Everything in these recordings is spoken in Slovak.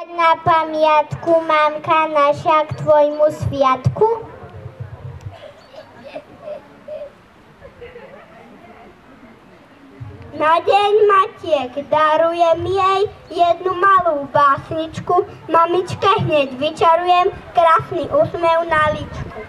Na pamiątku mamka nasia k twojmu świadku. Na deň matiek darujem jej jednu malú básničku. Mamičke hneď vyčarujem krásny úsmev na ličku.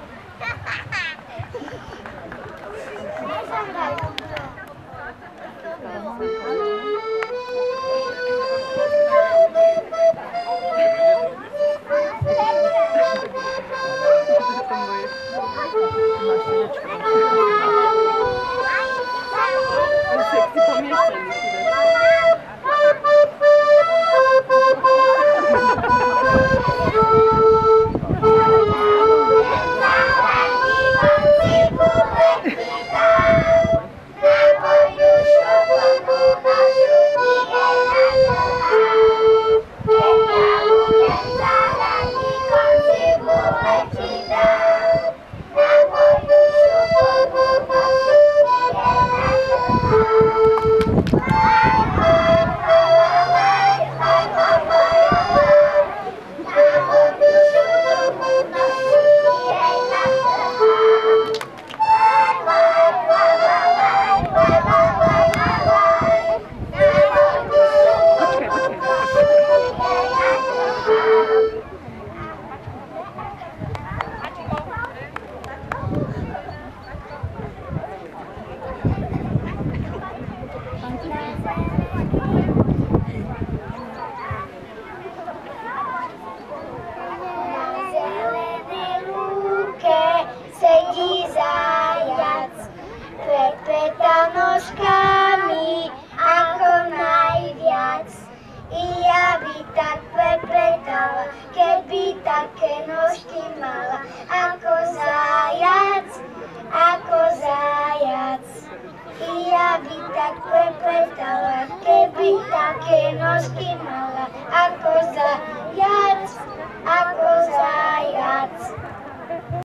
Nožkami ako najviac. I ja by tak prepletala, keby také nožky mala. Ako zajac, ako zajac. I ja by tak prepletala, keby také nožky mala.